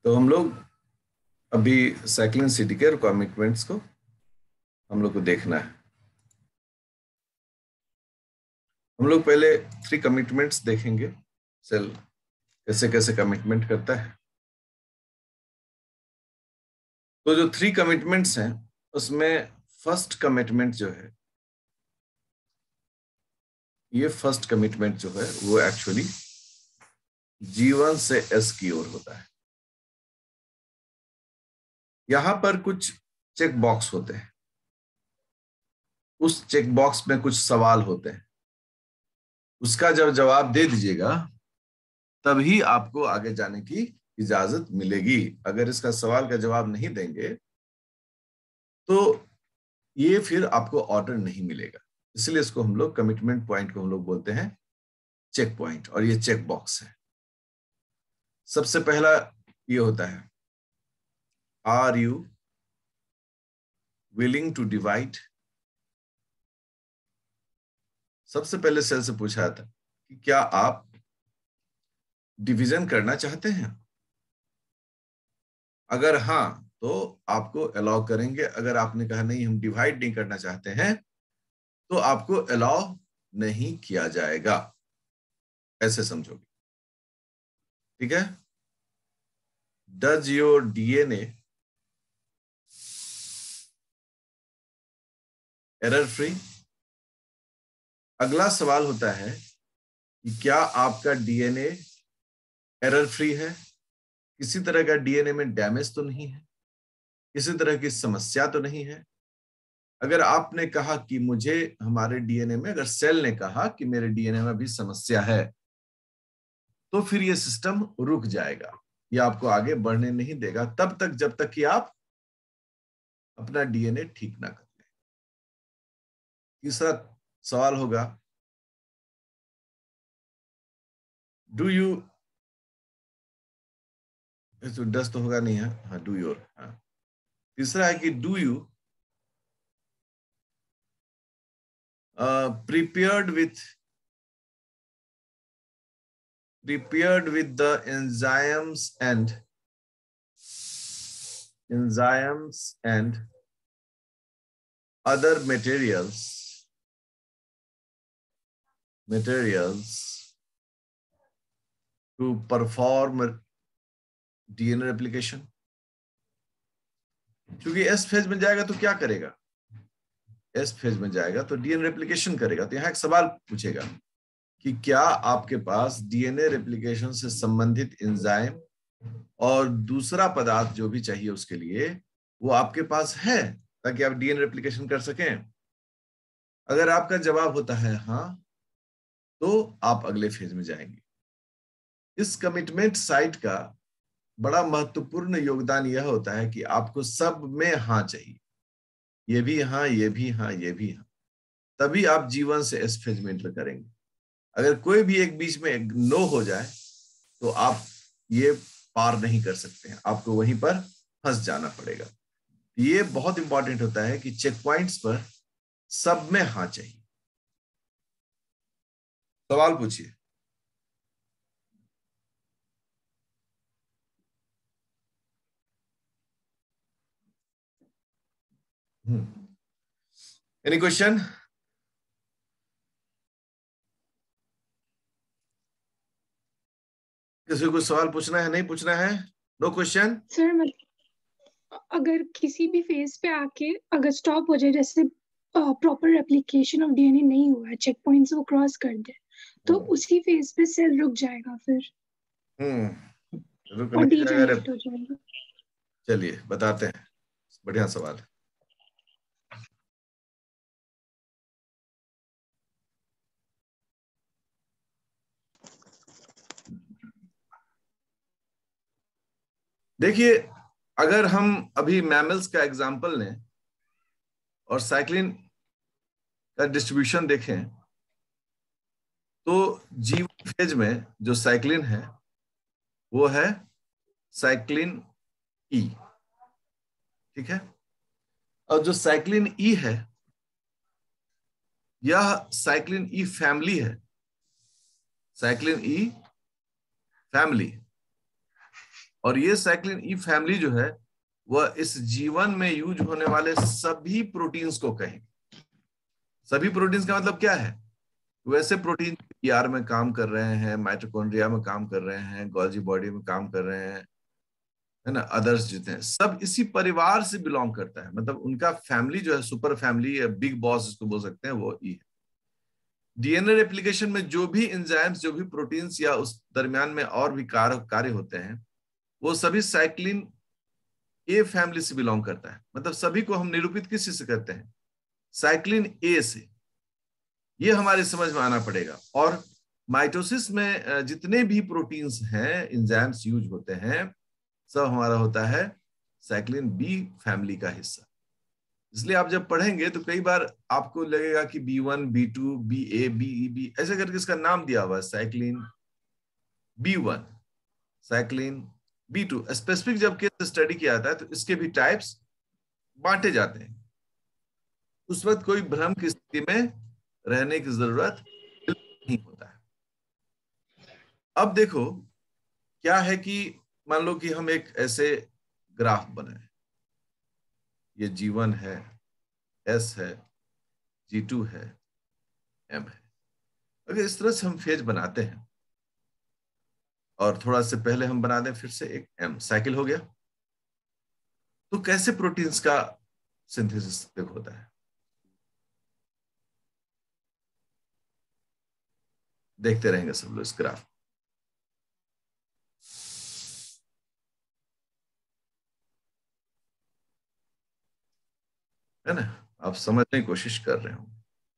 तो हम लोग अभी साइक्लिन सिटी के कमिटमेंट्स को हम लोग को देखना है। हम लोग पहले 3 कमिटमेंट्स देखेंगे, सेल कैसे कैसे कमिटमेंट करता है। तो जो 3 कमिटमेंट्स हैं उसमें फर्स्ट कमिटमेंट जो है, ये फर्स्ट कमिटमेंट जो है वो एक्चुअली जीवन से एस की ओर होता है। यहां पर कुछ चेक बॉक्स होते हैं, उस चेक बॉक्स में कुछ सवाल होते हैं, उसका जब जवाब दे दीजिएगा तभी आपको आगे जाने की इजाजत मिलेगी। अगर इसका सवाल का जवाब नहीं देंगे तो ये फिर आपको ऑर्डर नहीं मिलेगा। इसलिए इसको हम लोग कमिटमेंट पॉइंट को हम लोग बोलते हैं चेक पॉइंट, और ये चेक बॉक्स है। सबसे पहला ये होता है, are you willing to divide. सबसे पहले सेल से पूछा था कि क्या आप डिवीजन करना चाहते हैं। अगर हाँ तो आपको अलाउ करेंगे। अगर आपने कहा नहीं हम डिवाइड नहीं करना चाहते हैं तो आपको अलाउ नहीं किया जाएगा, ऐसे समझोगे। ठीक है। Does your DNA error free. अगला सवाल होता है कि क्या आपका डीएनए एरर फ्री है, किसी तरह का डीएनए में डैमेज तो नहीं है, किसी तरह की समस्या तो नहीं है। अगर आपने कहा कि मुझे हमारे डीएनए में, अगर सेल ने कहा कि मेरे डीएनए में अभी समस्या है, तो फिर ये सिस्टम रुक जाएगा, ये आपको आगे बढ़ने नहीं देगा तब तक जब तक कि आप अपना डीएनए ठीक ना कर लें। तीसरा सवाल होगा, डू यू, डस तो होगा नहीं है, हाँ डू योर, हाँ। तीसरा है कि do you prepared with the enzymes and other materials to perform DNA replication. क्योंकि एस फेज में जाएगा तो क्या करेगा, एस फेज में जाएगा तो डीएनए रेप्लिकेशन करेगा। तो यहां एक सवाल पूछेगा कि क्या आपके पास डीएनए रेप्लिकेशन से संबंधित एंजाइम और दूसरा पदार्थ जो भी चाहिए उसके लिए वो आपके पास है, ताकि आप डीएनए रेप्लिकेशन कर सकें। अगर आपका जवाब होता है हाँ, तो आप अगले फेज में जाएंगे। इस कमिटमेंट साइट का बड़ा महत्वपूर्ण योगदान यह होता है कि आपको सब में हाँ चाहिए, ये भी हाँ, ये भी हाँ, ये भी हाँ, तभी आप जीवन से इस फेज में एंटर करेंगे। अगर कोई भी एक बीच में नो हो जाए तो आप ये पार नहीं कर सकते हैं, आपको वहीं पर फंस जाना पड़ेगा। ये बहुत इंपॉर्टेंट होता है कि चेक पॉइंट्स पर सब में हाँ चाहिए। सवाल पूछिए। Any question? किसी को सवाल पूछना है, नहीं पूछना है? No question sir. अगर किसी भी फेज पे आके अगर स्टॉप हो जाए, जैसे प्रॉपर रेप्लिकेशन ऑफ डीएनए नहीं हुआ है, चेक पॉइंट्स वो क्रॉस कर दे, तो उसी फेज पे सेल रुक जाएगा फिर रुक और नहीं जाएगा। डीजनरेट हो जाएगा। चलिए बताते हैं, बढ़िया सवाल है। देखिए, अगर हम अभी मैमल्स का एग्जांपल लें और साइक्लिन का डिस्ट्रीब्यूशन देखें, तो जीवन फेज में जो साइक्लिन है वो है साइक्लिन ई। ठीक है। और जो साइक्लिन ई है यह साइक्लिन ई फैमिली है, साइक्लिन ई फैमिली। और ये साइक्लिन ई फैमिली जो है वह इस जीवन में यूज होने वाले सभी प्रोटीन्स को कहेंगे। सभी प्रोटीन्स का मतलब क्या है? वैसे प्रोटीन ईआर में काम कर रहे हैं, माइटोकॉन्ड्रिया में काम कर रहे हैं, गोल्जी बॉडी में काम कर रहे हैं, है ना, अदर्स जितने हैं सब इसी परिवार से बिलोंग करता है। मतलब उनका फैमिली जो है, सुपर फैमिली या बिग बॉस इसको बोल सकते हैं, वो ई है। डीएनए रेप्लिकेशन में जो भी एंजाइम्स, जो भी प्रोटीन्स या उस दरमियान में और भी कार्य होते हैं, वो सभी साइक्लिन ए फैमिली से बिलोंग करता है। मतलब सभी को हम निरूपित किस चीज से करते हैं? साइक्लिन ए से। ये हमारे समझ में आना पड़ेगा। और माइटोसिस में जितने भी प्रोटीन्स हैं, एंजाइम्स यूज होते हैं, सब हमारा होता है साइक्लिन बी फैमिली का हिस्सा। इसलिए आप जब पढ़ेंगे तो कई बार आपको लगेगा कि B1, B2, BA, BE, ऐसे करके इसका नाम दिया हुआ है, cyclin B1, cyclin B2। Specific जब केस स्टडी किया जाता है तो इसके भी टाइप्स बांटे जाते हैं। उस वक्त कोई भ्रम की स्थिति में रहने की जरूरत नहीं होता है। अब देखो क्या है कि मान लो कि हम एक ऐसे ग्राफ बनाए, ये G1 है, S है, G2 है, M है। अगर इस तरह से हम फेज बनाते हैं और थोड़ा से पहले हम बना दें फिर से एक M साइकिल हो गया, तो कैसे प्रोटीन्स का सिंथेसिस होता है देखते रहेंगे सब लोग इस ग्राफ। है ना, आप समझने की कोशिश कर रहे हो।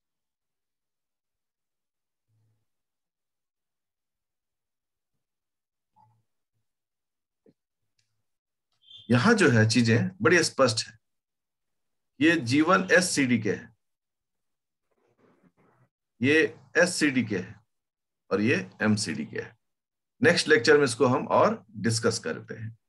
यहां जो है चीजें बड़ी स्पष्ट है। ये G1 SCD के है, ये SCD के है, और ये MCD के है। नेक्स्ट लेक्चर में इसको हम और डिस्कस करते हैं।